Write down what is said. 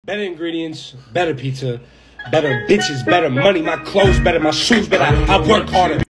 Better ingredients, better pizza, better bitches, better money, my clothes better, my shoes better, I work harder.